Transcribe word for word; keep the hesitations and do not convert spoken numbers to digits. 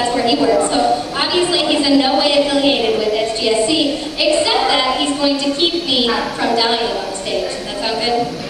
that's where he works. So obviously he's in no way affiliated with S G S C, except that he's going to keep me from dying on stage. Does that sound good?